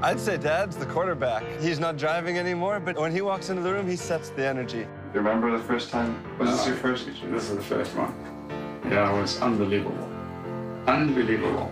I'd say Dad's the quarterback. He's not driving anymore, but when he walks into the room, he sets the energy. You remember the first time? Was this your first? This is the first one. Yeah, it was unbelievable. Unbelievable.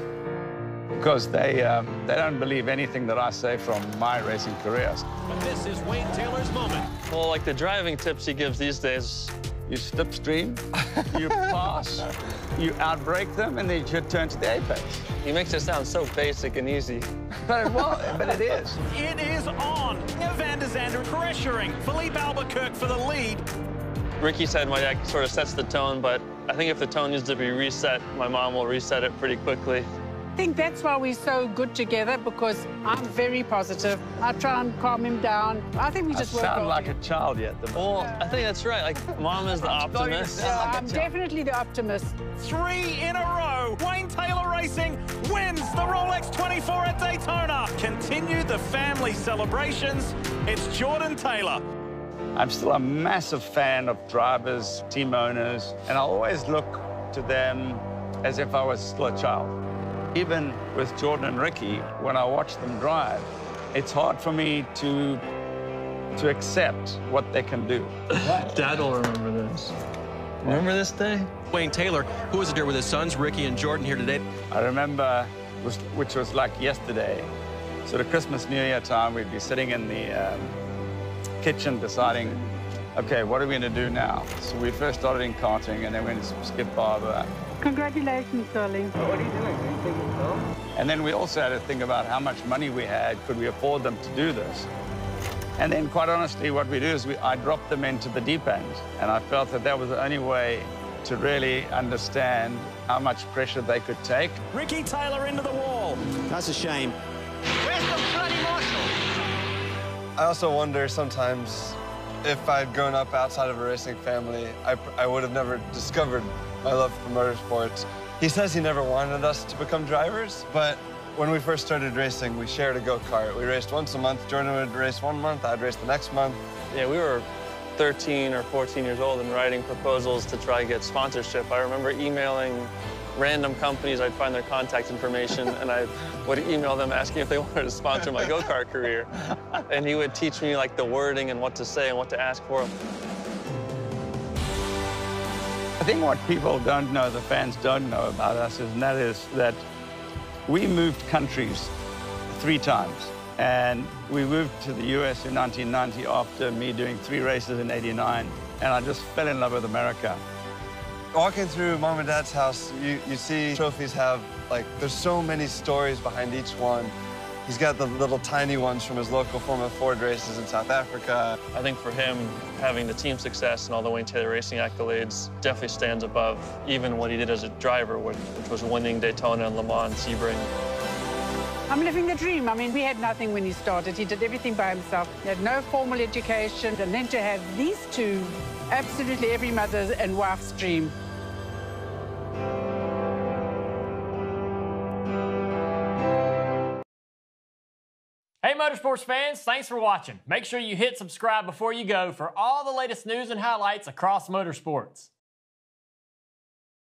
Because they don't believe anything that I say from my racing career. But this is Wayne Taylor's moment. Well, like the driving tips he gives these days. You slipstream, you pass, you outbrake them, and then you turn to the apex. He makes it sound so basic and easy. But it is. It is on. Van der Zande pressuring Philippe Albuquerque for the lead. Ricky said my dad sort of sets the tone, but I think if the tone needs to be reset, my mom will reset it pretty quickly. I think that's why we're so good together, because I'm very positive. I try and calm him down. I think we just work sound well like together. a child yet. Well, I think that's right. Like, Mom is the optimist. Yeah, I'm definitely the optimist. 3 in a row. Wayne Taylor Racing wins the Rolex 24 at Daytona. Continue the family celebrations. It's Jordan Taylor. I'm still a massive fan of drivers, team owners, and I always look to them as if I was still a child. Even with Jordan and Ricky, when I watch them drive, it's hard for me to accept what they can do. Dad will remember this. Remember this day? Wayne Taylor, who was there with his sons, Ricky and Jordan, here today. I remember, which was like yesterday, sort of Christmas, New Year time, we'd be sitting in the kitchen deciding, okay, what are we going to do now? So we first started in karting, and then we went to Skip Barber. Congratulations, darling. What are you doing? Are you taking film? And then we also had to think about how much money we had. Could we afford them to do this? And then, quite honestly, what we do is I drop them into the deep end. And I felt that that was the only way to really understand how much pressure they could take. Ricky Taylor into the wall. That's a shame. Where's the bloody marshal? I also wonder sometimes if I'd grown up outside of a racing family, I would have never discovered my love for motorsports. He says he never wanted us to become drivers, but when we first started racing, we shared a go-kart. We raced once a month. Jordan would race one month, I'd race the next month. Yeah, we were 13 or 14 years old and writing proposals to try to get sponsorship. I remember emailing random companies. I'd find their contact information, and I would email them asking if they wanted to sponsor my go-kart career. And he would teach me, like, the wording and what to say and what to ask for. I think what people don't know, the fans don't know about us, is that we moved countries 3 times. And we moved to the US in 1990 after me doing 3 races in '89. And I just fell in love with America. Walking through Mom and Dad's house, you see trophies have, like, there's so many stories behind each one. He's got the little tiny ones from his local Formula Ford races in South Africa. I think for him, having the team success and all the Wayne Taylor Racing accolades definitely stands above even what he did as a driver, which was winning Daytona and Le Mans, Sebring. I'm living the dream. I mean, we had nothing when he started. He did everything by himself. He had no formal education. And then to have these two, absolutely every mother and wife's dream. Hey Motorsports fans, thanks for watching. Make sure you hit subscribe before you go for all the latest news and highlights across motorsports.